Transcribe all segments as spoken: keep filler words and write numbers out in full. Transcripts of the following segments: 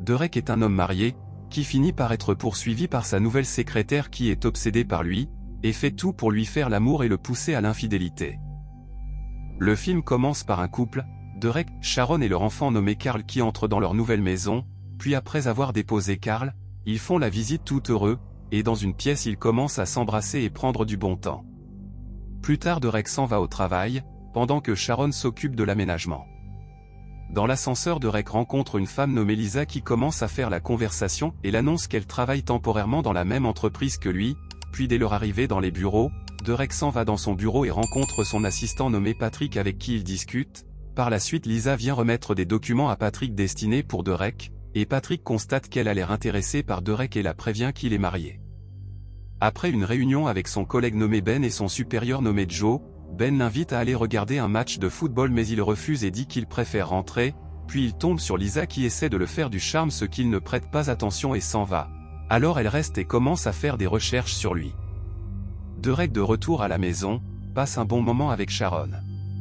Derek est un homme marié, qui finit par être poursuivi par sa nouvelle secrétaire qui est obsédée par lui, et fait tout pour lui faire l'amour et le pousser à l'infidélité. Le film commence par un couple, Derek, Sharon et leur enfant nommé Carl qui entrent dans leur nouvelle maison, puis après avoir déposé Carl, ils font la visite tout heureux, et dans une pièce ils commencent à s'embrasser et prendre du bon temps. Plus tard Derek s'en va au travail, pendant que Sharon s'occupe de l'aménagement. Dans l'ascenseur Derek rencontre une femme nommée Lisa qui commence à faire la conversation et l'annonce qu'elle travaille temporairement dans la même entreprise que lui, puis dès leur arrivée dans les bureaux, Derek s'en va dans son bureau et rencontre son assistant nommé Patrick avec qui il discute. Par la suite Lisa vient remettre des documents à Patrick destinés pour Derek, et Patrick constate qu'elle a l'air intéressée par Derek et la prévient qu'il est marié. Après une réunion avec son collègue nommé Ben et son supérieur nommé Joe, Ben l'invite à aller regarder un match de football mais il refuse et dit qu'il préfère rentrer, puis il tombe sur Lisa qui essaie de le faire du charme ce qu'il ne prête pas attention et s'en va. Alors elle reste et commence à faire des recherches sur lui. Derek de retour à la maison, passe un bon moment avec Sharon.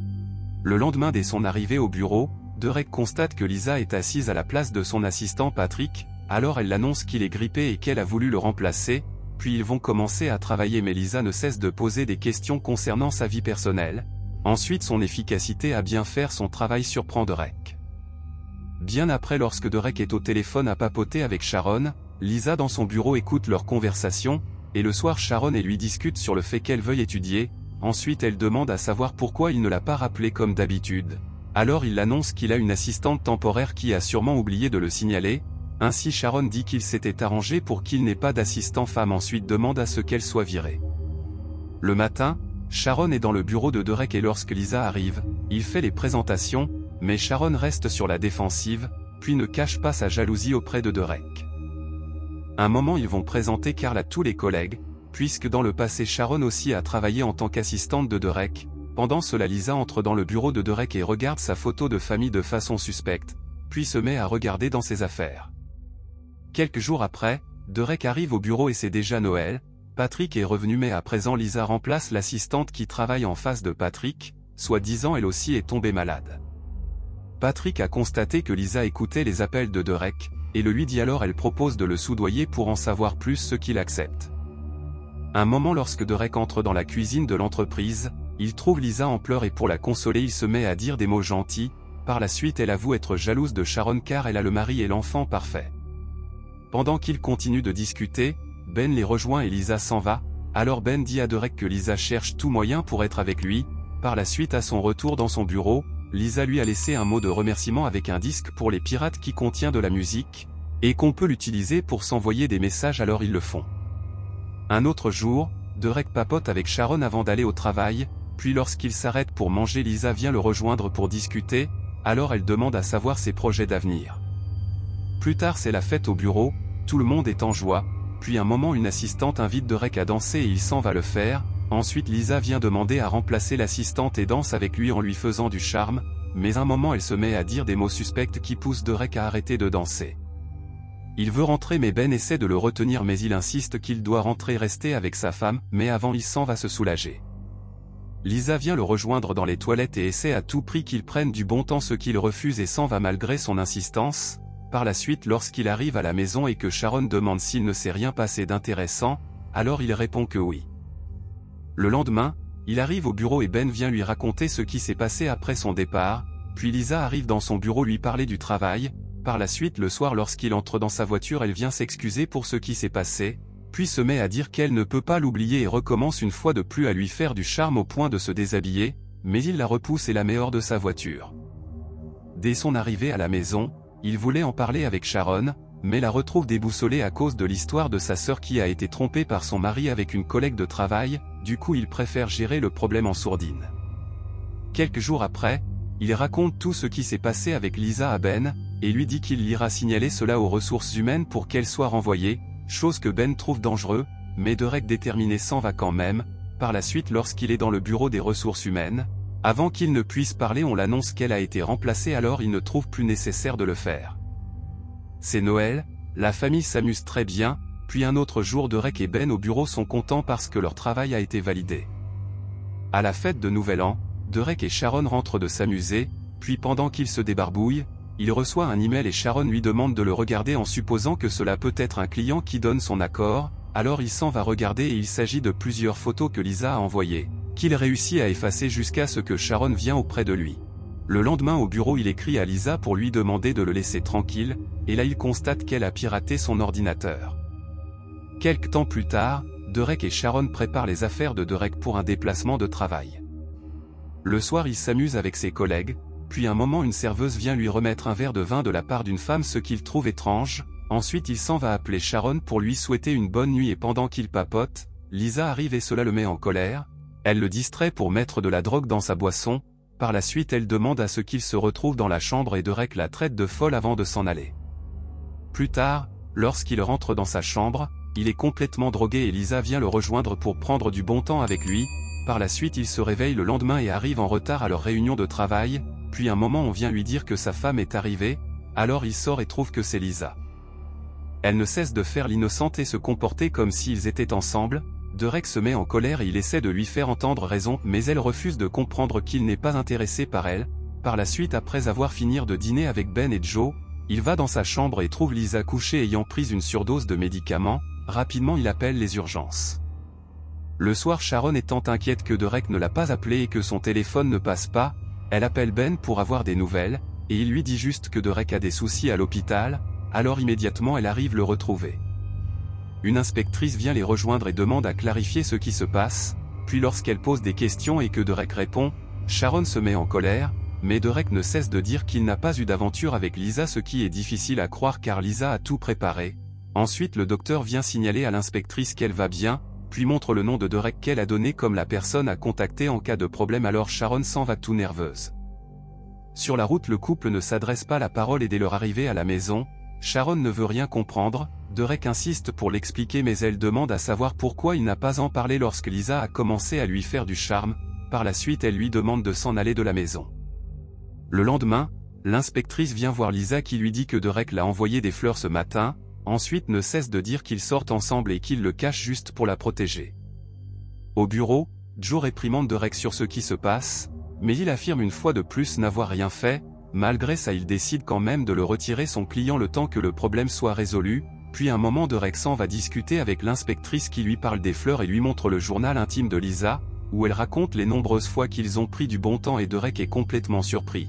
Le lendemain dès son arrivée au bureau, Derek constate que Lisa est assise à la place de son assistant Patrick, alors elle l'annonce qu'il est grippé et qu'elle a voulu le remplacer, puis ils vont commencer à travailler mais Lisa ne cesse de poser des questions concernant sa vie personnelle. Ensuite son efficacité à bien faire son travail surprend Derek. Bien après lorsque Derek est au téléphone à papoter avec Sharon, Lisa dans son bureau écoute leur conversation, et le soir Sharon et lui discute sur le fait qu'elle veuille étudier, ensuite elle demande à savoir pourquoi il ne l'a pas rappelé comme d'habitude. Alors il annonce qu'il a une assistante temporaire qui a sûrement oublié de le signaler, ainsi Sharon dit qu'il s'était arrangé pour qu'il n'ait pas d'assistant femme ensuite demande à ce qu'elle soit virée. Le matin, Sharon est dans le bureau de Derek et lorsque Lisa arrive, il fait les présentations, mais Sharon reste sur la défensive, puis ne cache pas sa jalousie auprès de Derek. Un moment ils vont présenter Carl à tous les collègues, puisque dans le passé Sharon aussi a travaillé en tant qu'assistante de Derek. Pendant cela Lisa entre dans le bureau de Derek et regarde sa photo de famille de façon suspecte, puis se met à regarder dans ses affaires. Quelques jours après, Derek arrive au bureau et c'est déjà Noël. Patrick est revenu mais à présent Lisa remplace l'assistante qui travaille en face de Patrick, soi-disant elle aussi est tombée malade. Patrick a constaté que Lisa écoutait les appels de Derek, et le lui dit alors elle propose de le soudoyer pour en savoir plus ce qu'il accepte. Un moment lorsque Derek entre dans la cuisine de l'entreprise, il trouve Lisa en pleurs et pour la consoler il se met à dire des mots gentils, par la suite elle avoue être jalouse de Sharon car elle a le mari et l'enfant parfait. Pendant qu'ils continuent de discuter, Ben les rejoint et Lisa s'en va, alors Ben dit à Derek que Lisa cherche tout moyen pour être avec lui. Par la suite à son retour dans son bureau, Lisa lui a laissé un mot de remerciement avec un disque pour les pirates qui contient de la musique, et qu'on peut l'utiliser pour s'envoyer des messages alors ils le font. Un autre jour, Derek papote avec Sharon avant d'aller au travail, puis lorsqu'il s'arrête pour manger Lisa vient le rejoindre pour discuter, alors elle demande à savoir ses projets d'avenir. Plus tard c'est la fête au bureau, tout le monde est en joie, puis un moment une assistante invite Derek à danser et il s'en va le faire, ensuite Lisa vient demander à remplacer l'assistante et danse avec lui en lui faisant du charme, mais un moment elle se met à dire des mots suspects qui poussent Derek à arrêter de danser. Il veut rentrer mais Ben essaie de le retenir mais il insiste qu'il doit rentrer rester avec sa femme, mais avant il s'en va se soulager. Lisa vient le rejoindre dans les toilettes et essaie à tout prix qu'il prenne du bon temps ce qu'il refuse et s'en va malgré son insistance. Par la suite lorsqu'il arrive à la maison et que Sharon demande s'il ne s'est rien passé d'intéressant, alors il répond que oui. Le lendemain, il arrive au bureau et Ben vient lui raconter ce qui s'est passé après son départ, puis Lisa arrive dans son bureau lui parler du travail. Par la suite le soir lorsqu'il entre dans sa voiture elle vient s'excuser pour ce qui s'est passé, puis se met à dire qu'elle ne peut pas l'oublier et recommence une fois de plus à lui faire du charme au point de se déshabiller, mais il la repousse et la met hors de sa voiture. Dès son arrivée à la maison, il voulait en parler avec Sharon, mais la retrouve déboussolée à cause de l'histoire de sa sœur qui a été trompée par son mari avec une collègue de travail, du coup il préfère gérer le problème en sourdine. Quelques jours après, il raconte tout ce qui s'est passé avec Lisa à Ben, et lui dit qu'il ira signaler cela aux ressources humaines pour qu'elle soit renvoyée, chose que Ben trouve dangereux, mais Derek déterminé s'en va quand même. Par la suite lorsqu'il est dans le bureau des ressources humaines, avant qu'il ne puisse parler on l'annonce qu'elle a été remplacée alors il ne trouve plus nécessaire de le faire. C'est Noël, la famille s'amuse très bien, puis un autre jour Derek et Ben au bureau sont contents parce que leur travail a été validé. À la fête de Nouvel An, Derek et Sharon rentrent de s'amuser, puis pendant qu'ils se débarbouillent, il reçoit un email et Sharon lui demande de le regarder en supposant que cela peut être un client qui donne son accord, alors il s'en va regarder et il s'agit de plusieurs photos que Lisa a envoyées, qu'il réussit à effacer jusqu'à ce que Sharon vienne auprès de lui. Le lendemain au bureau il écrit à Lisa pour lui demander de le laisser tranquille, et là il constate qu'elle a piraté son ordinateur. Quelque temps plus tard, Derek et Sharon préparent les affaires de Derek pour un déplacement de travail. Le soir il s'amuse avec ses collègues, puis un moment une serveuse vient lui remettre un verre de vin de la part d'une femme ce qu'il trouve étrange, ensuite il s'en va appeler Sharon pour lui souhaiter une bonne nuit et pendant qu'il papote, Lisa arrive et cela le met en colère, elle le distrait pour mettre de la drogue dans sa boisson, par la suite elle demande à ce qu'il se retrouve dans la chambre et Derek la traite de folle avant de s'en aller. Plus tard, lorsqu'il rentre dans sa chambre, il est complètement drogué et Lisa vient le rejoindre pour prendre du bon temps avec lui, par la suite il se réveille le lendemain et arrive en retard à leur réunion de travail, puis un moment on vient lui dire que sa femme est arrivée, alors il sort et trouve que c'est Lisa. Elle ne cesse de faire l'innocente et se comporter comme s'ils étaient ensemble, Derek se met en colère et il essaie de lui faire entendre raison mais elle refuse de comprendre qu'il n'est pas intéressé par elle, par la suite après avoir fini de dîner avec Ben et Joe, il va dans sa chambre et trouve Lisa couchée ayant pris une surdose de médicaments, rapidement il appelle les urgences. Le soir Sharon étant inquiète que Derek ne l'a pas appelé et que son téléphone ne passe pas, elle appelle Ben pour avoir des nouvelles, et il lui dit juste que Derek a des soucis à l'hôpital, alors immédiatement elle arrive le retrouver. Une inspectrice vient les rejoindre et demande à clarifier ce qui se passe, puis lorsqu'elle pose des questions et que Derek répond, Sharon se met en colère, mais Derek ne cesse de dire qu'il n'a pas eu d'aventure avec Lisa ce qui est difficile à croire car Lisa a tout préparé. Ensuite le docteur vient signaler à l'inspectrice qu'elle va bien, puis montre le nom de Derek qu'elle a donné comme la personne à contacter en cas de problème alors Sharon s'en va tout nerveuse. Sur la route le couple ne s'adresse pas la parole et dès leur arrivée à la maison, Sharon ne veut rien comprendre, Derek insiste pour l'expliquer mais elle demande à savoir pourquoi il n'a pas en parlé lorsque Lisa a commencé à lui faire du charme, par la suite elle lui demande de s'en aller de la maison. Le lendemain, l'inspectrice vient voir Lisa qui lui dit que Derek l'a envoyé des fleurs ce matin, ensuite ne cesse de dire qu'ils sortent ensemble et qu'il le cache juste pour la protéger. Au bureau, Joe réprimande Derek sur ce qui se passe, mais il affirme une fois de plus n'avoir rien fait, malgré ça il décide quand même de le retirer son client le temps que le problème soit résolu, puis un moment Derek s'en va discuter avec l'inspectrice qui lui parle des fleurs et lui montre le journal intime de Lisa, où elle raconte les nombreuses fois qu'ils ont pris du bon temps et Derek est complètement surpris.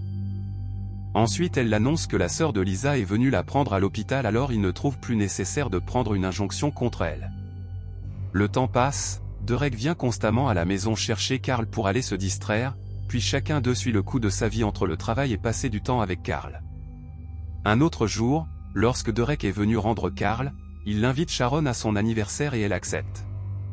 Ensuite elle l'annonce que la sœur de Lisa est venue la prendre à l'hôpital alors il ne trouve plus nécessaire de prendre une injonction contre elle. Le temps passe, Derek vient constamment à la maison chercher Carl pour aller se distraire, puis chacun d'eux suit le coup de sa vie entre le travail et passer du temps avec Carl. Un autre jour, lorsque Derek est venu rendre Carl, il invite Sharon à son anniversaire et elle accepte.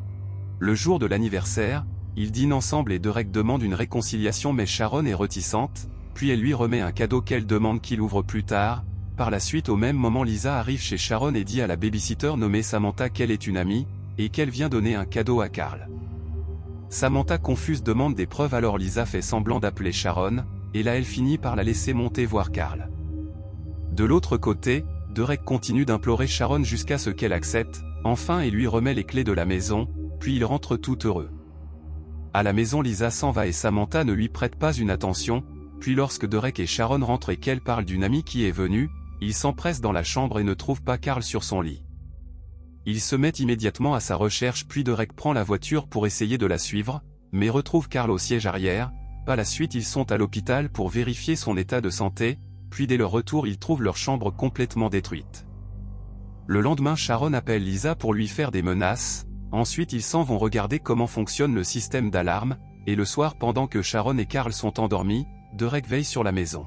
Le jour de l'anniversaire, ils dînent ensemble et Derek demande une réconciliation mais Sharon est réticente, puis elle lui remet un cadeau qu'elle demande qu'il ouvre plus tard. Par la suite au même moment Lisa arrive chez Sharon et dit à la babysitter nommée Samantha qu'elle est une amie, et qu'elle vient donner un cadeau à Carl. Samantha confuse demande des preuves alors Lisa fait semblant d'appeler Sharon, et là elle finit par la laisser monter voir Carl. De l'autre côté, Derek continue d'implorer Sharon jusqu'à ce qu'elle accepte, enfin et lui remet les clés de la maison, puis ils rentrent tout heureux. À la maison Lisa s'en va et Samantha ne lui prête pas une attention, puis lorsque Derek et Sharon rentrent et qu'elle parle d'une amie qui est venue, ils s'empressent dans la chambre et ne trouvent pas Carl sur son lit. Ils se mettent immédiatement à sa recherche puis Derek prend la voiture pour essayer de la suivre, mais retrouve Carl au siège arrière. Par la suite ils sont à l'hôpital pour vérifier son état de santé, puis dès leur retour ils trouvent leur chambre complètement détruite. Le lendemain Sharon appelle Lisa pour lui faire des menaces, ensuite ils s'en vont regarder comment fonctionne le système d'alarme, et le soir pendant que Sharon et Carl sont endormis, Derek veille sur la maison.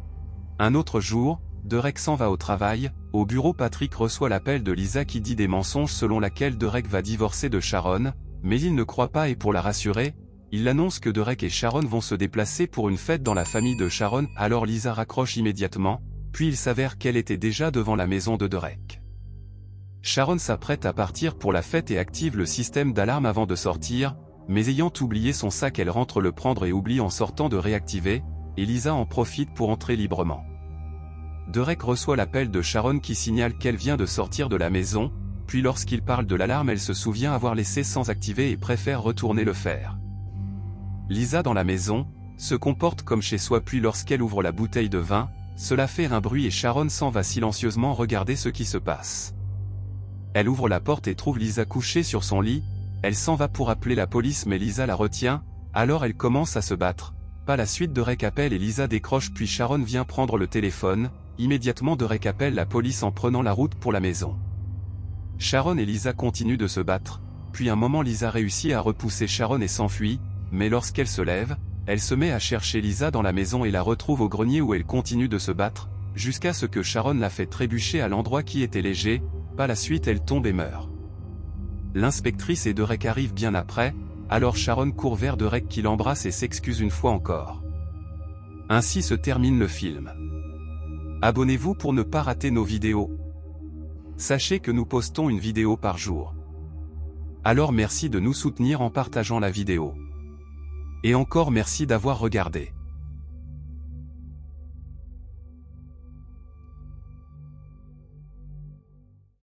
Un autre jour, Derek s'en va au travail, au bureau Patrick reçoit l'appel de Lisa qui dit des mensonges selon laquelle Derek va divorcer de Sharon, mais il ne croit pas et pour la rassurer, il annonce que Derek et Sharon vont se déplacer pour une fête dans la famille de Sharon, alors Lisa raccroche immédiatement, puis il s'avère qu'elle était déjà devant la maison de Derek. Sharon s'apprête à partir pour la fête et active le système d'alarme avant de sortir, mais ayant oublié son sac elle rentre le prendre et oublie en sortant de réactiver, et Lisa en profite pour entrer librement. Derek reçoit l'appel de Sharon qui signale qu'elle vient de sortir de la maison, puis lorsqu'il parle de l'alarme elle se souvient avoir laissé sans activer et préfère retourner le faire. Lisa dans la maison, se comporte comme chez soi puis lorsqu'elle ouvre la bouteille de vin, cela fait un bruit et Sharon s'en va silencieusement regarder ce qui se passe. Elle ouvre la porte et trouve Lisa couchée sur son lit, elle s'en va pour appeler la police mais Lisa la retient, alors elle commence à se battre. Pas la suite de Derek appelle et Lisa décroche puis Sharon vient prendre le téléphone, immédiatement Derek appelle la police en prenant la route pour la maison. Sharon et Lisa continuent de se battre, puis un moment Lisa réussit à repousser Sharon et s'enfuit, mais lorsqu'elle se lève, elle se met à chercher Lisa dans la maison et la retrouve au grenier où elle continue de se battre, jusqu'à ce que Sharon la fait trébucher à l'endroit qui était léger, par la suite elle tombe et meurt. L'inspectrice et Derek arrivent bien après, alors Sharon court vers Derek qui l'embrasse et s'excuse une fois encore. Ainsi se termine le film. Abonnez-vous pour ne pas rater nos vidéos. Sachez que nous postons une vidéo par jour. Alors merci de nous soutenir en partageant la vidéo. Et encore merci d'avoir regardé.